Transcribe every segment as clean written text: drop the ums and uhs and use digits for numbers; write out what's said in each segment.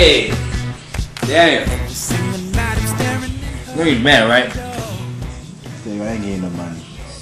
Hey! Damn. You know you're mad, right? Dude, I ain't getting no money.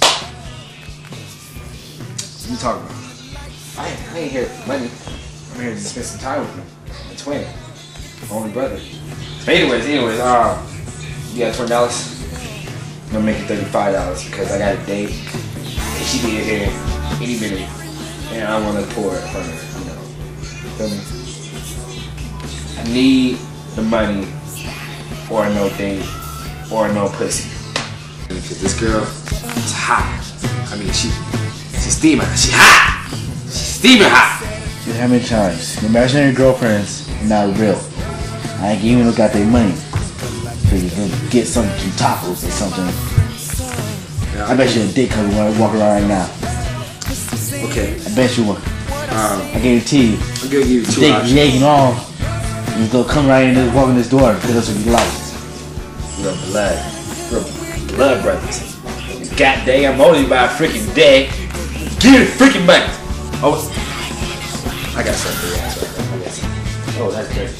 What you talking about? I ain't here for money. I'm here to spend some time with you. My twin. My only brother. But anyways, you got $20? I'm gonna make it $35 because I got a date. And she be here any minute. And I wanna pour it in front of her, you know. Feel me? I need the money or no date or no pussy. Because this girl is hot. I mean, she's steaming. She hot. She's steaming hot. Dude, how many times? Your imaginary girlfriends are not real. I ain't giving no goddamn money. So you can get some tacos or something. Yeah, I bet you a dick coming walking around right now. Okay. I bet you one. I guarantee you. I'm gonna give you two dick options. yanking on. You go come right in and walk in this door because that's what you like. We're blood. We're blood brothers. Goddamn, I'm only by a freaking day. Give me freaking money. Oh, I got something for your ass right there. Oh, that's great.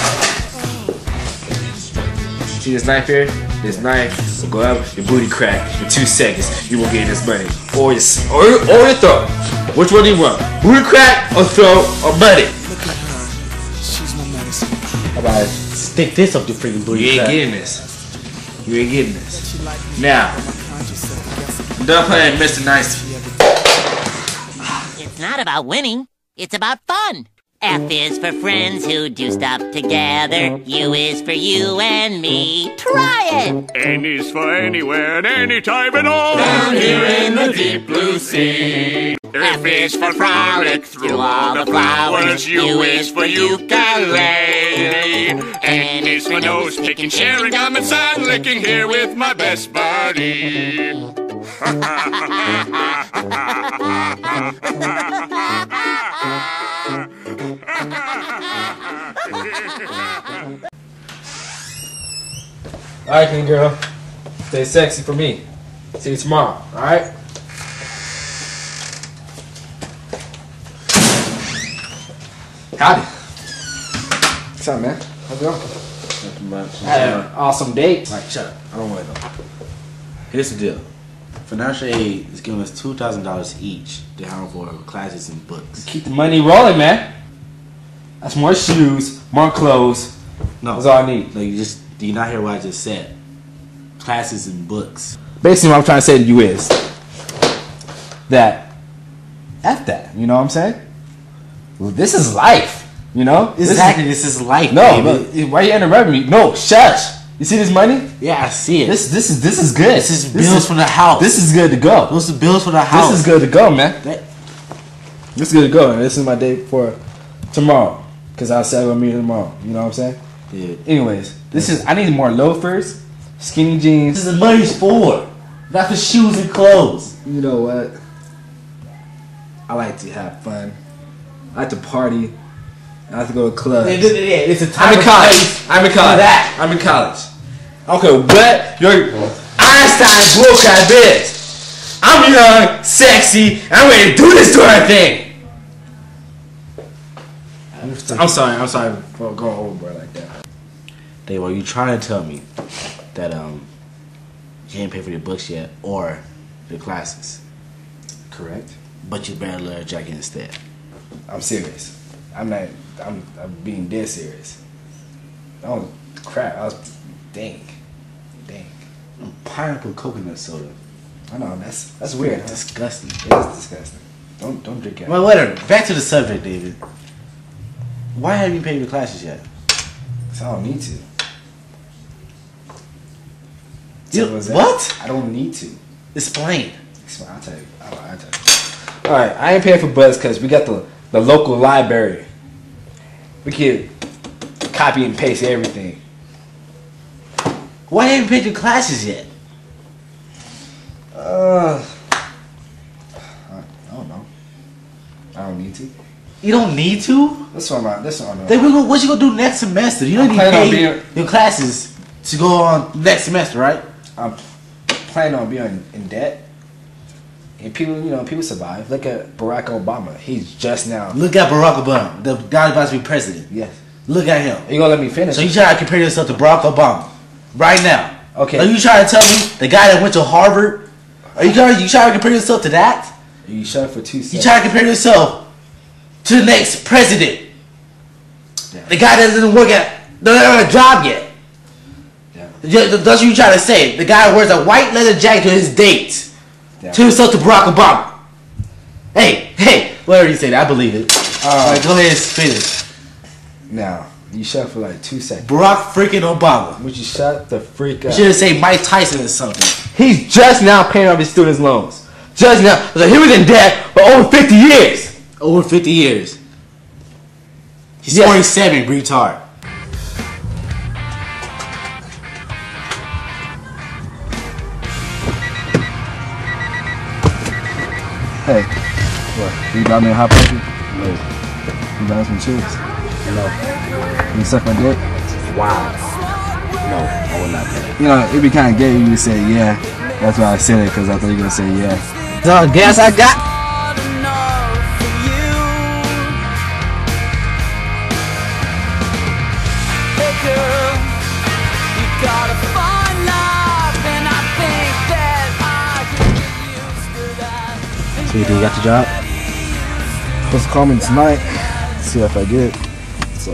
See this knife here? This knife will go up your booty crack in 2 seconds. You will get this money. Or your throat. Which one do you want? Booty crack or throat or money? How about I stick this up your freaking booty? You ain't getting this. You ain't getting this. Now, I'm done playing Mr. Nice. It's not about winning, it's about fun. F is for friends who do stuff together. U is for you and me. Try it! N is for anywhere and anytime at all. Down here in the deep blue sea. F is for frolic through all the flowers. U is for ukulele. N is for nose picking, sharing gum and sun licking here with my best buddy. Alright, then, girl. Stay sexy for me. See you tomorrow, alright? Howdy. What's up, man? How's it going? Nothing much. I had an awesome date. Alright, shut up. I don't want to know. Here's the deal. Financial aid is giving us $2,000 each to help for classes and books. Keep the money rolling, man. That's more shoes, more clothes. No, that's all I need. No, do you not hear what I just said? Classes and books. Basically, what I'm trying to say to you is that F that. You know what I'm saying? Well, this is life. You know? Exactly, this is life. No, baby. but why you interrupting me? No, shush. You see this money? Yeah, I see it. This is good. This is bills for the house. This is good to go. Those are bills for the house. This is good to go, man. This is good to go. And this is my date for tomorrow. Because I said I'm gonna meet her tomorrow. You know what I'm saying? Yeah. Anyways, I need more loafers, skinny jeans. This is the money's for. Not for shoes and clothes. You know what? I like to have fun. I like to party. I like to go to clubs. Yeah, it's a time. I'm in college. I'm in college. Okay, what your Einstein bullcrap is? I'm young, sexy, and I'm ready to do this darn thing. I'm sorry for going overboard like that. Dave, are you trying to tell me that you ain't pay for your books yet or your classes? Correct. But you better learn jacket instead. I'm serious. I'm being dead serious. Oh crap! Dang. Pineapple coconut soda. I know that's weird. Disgusting. It is disgusting. Don't drink it. Well, whatever. Back to the subject, David. Why haven't you paid your classes yet? Cause I don't need to. What? I don't need to. Explain. I'll tell you. I'll tell you. All right, I ain't paying for buzz because we got the local library. We can copy and paste everything. Why haven't you paid your classes yet? I don't know. I don't need to. You don't need to? That's what I'm. Then what you gonna do next semester? You don't need to pay your classes to go on next semester, right? I'm planning on being in debt. And people survive. Look at Barack Obama. He's just now. Look at Barack Obama, the guy about to be president. Yes. Look at him. You gonna let me finish? So you trying to compare yourself to Barack Obama right now? Okay. Are you trying to tell me the guy that went to Harvard? Are you trying to compare yourself to that? You shut up for 2 seconds. You trying to compare yourself to the next president? Yeah. The guy that doesn't work doesn't have a job yet. Yeah. That's what you trying to say. The guy wears a white leather jacket to his dates. Yeah. To himself to Barack Obama. Hey, whatever you say, I believe it. Alright, go ahead and finish. Now, you shut up for like 2 seconds. Barack freaking Obama. Would you shut the freak You up? should have said Mike Tyson or something. He's just now paying off his students' loans. Just now. So he was in debt for over 50 years. Over 50 years. He's Yes. 47, retard. Hey, what? You got me a hot pocket? No. You got some chips? No. You suck my dick? Wow. No, I will not do that. You know, it'd be kind of gay if you say yeah. That's why I said it, because I thought you were going to say yeah. So, guess I got. So you think you got the job? Supposed to call me tonight. See if I get it. So.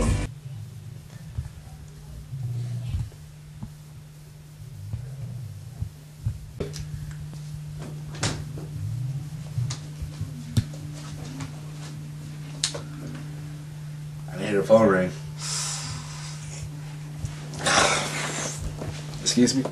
I hear the phone ring. Excuse me?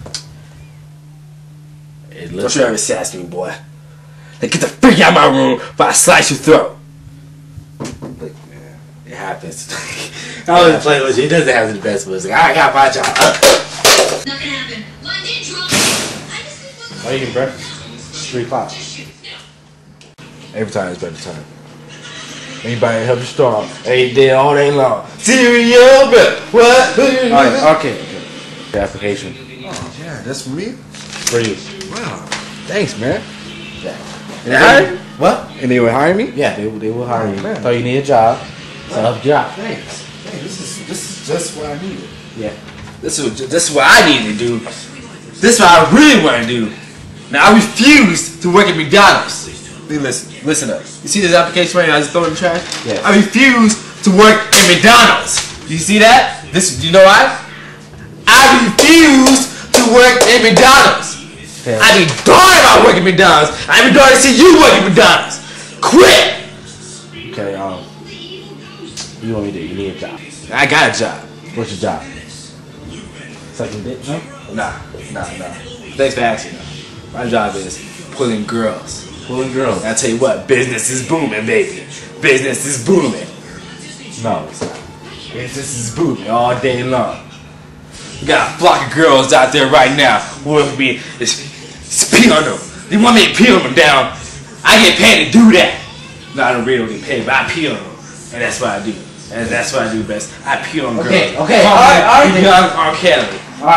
It Don't looks you ever sass me, boy. Now get the freak out of my room before I slice your throat. Look, man, it happens. I was playing with you. It doesn't have the best music. I got my job. Not gonna happen. London drunk. I just need one. Why are you eating breakfast? 3 o'clock. Every time it's better time. Anybody help you strong. Ain't dead all day long. Cereal, but what? Alright, okay. The application. Oh, yeah, that's for me? For you. Wow. Thanks, man. Yeah. And they hired? What? And they would hire me? Yeah, they will hire you. man. So you need a job. Set up a job. Thanks. Hey, this is just what I needed. Yeah. This is what I need to do. This is what I really want to do. Now I refuse to work at McDonald's. Listen up. You see this application right now? I just throw it in the trash. Yeah. I refuse to work at McDonald's. You see that? You know why? I refuse to work at McDonald's. Okay. I be darned if I work at McDonald's. I be darned to see you work at McDonald's. Quit. Okay, what you want me to do? You need a job. I got a job. What's your job? Sucking dick? No? Nah. Thanks for asking. My job is pulling girls. Pulling girls. And I tell you what, business is booming, baby. Business is booming. No, it's not. Business is booming all day long. We got a flock of girls out there right now who want me to pee on them. They want me to pee on them down. I get paid to do that. No, I don't really get paid, but I pee on them. And that's what I do. And that's what I do best. I pee on girls. Okay, All right. I'm Kelly.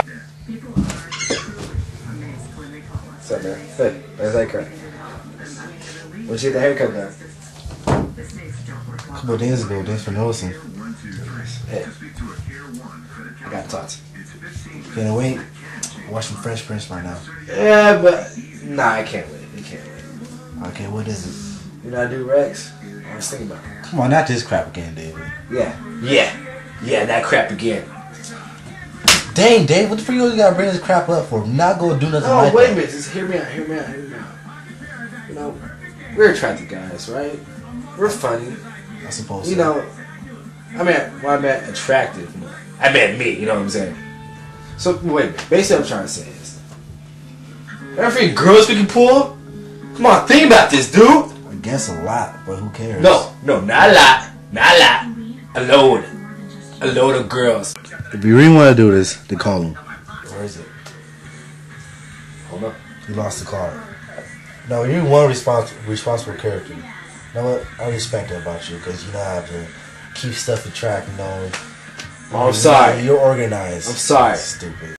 What's up, man? Hey, where's that cut? When'd you get the haircut done? A couple of days ago, thanks for noticing. Hey, I gotta talk to you. Can I wait? Watching Fresh Prince right now. Yeah, but nah, I can't wait. I can't wait. Okay, what is it? You know I do Rex? I was thinking about it. Come on, not this crap again, David. Yeah, that crap again. Dang, Dave, what the freak you gotta bring this crap up for? I'm not gonna do nothing Oh, like wait a that. minute. Just hear me out. You know, we're attractive guys, right? We're funny. I suppose You so. know, I meant attractive. I meant me, you know what I'm saying? So, wait a minute. Basically, what I'm trying to say is, every girls we can pull? Come on, think about this, dude. I guess a lot, but who cares? No, not a lot. Not a lot. A load of girls. If you really want to do this, then call him. Where is it? Hold on. You lost the card. No, you're one responsible character. You know what? I respect that about you because you know how to keep stuff in track. You know. I'm sorry. You're organized. I'm sorry. Stupid.